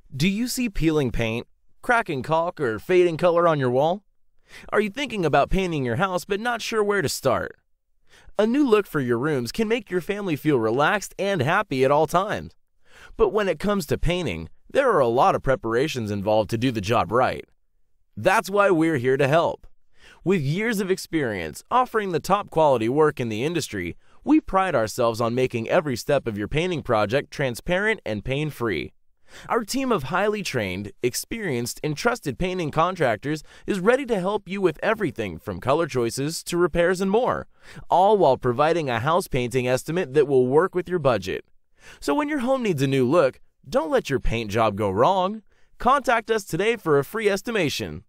Do you see peeling paint, cracking caulk, or fading color on your wall? Are you thinking about painting your house but not sure where to start? A new look for your rooms can make your family feel relaxed and happy at all times. But when it comes to painting, there are a lot of preparations involved to do the job right. That's why we're here to help. With years of experience offering the top quality work in the industry, we pride ourselves on making every step of your painting project transparent and pain-free. Our team of highly trained, experienced, and trusted painting contractors is ready to help you with everything from color choices to repairs and more, all while providing a house painting estimate that will work with your budget. So when your home needs a new look, don't let your paint job go wrong. Contact us today for a free estimation.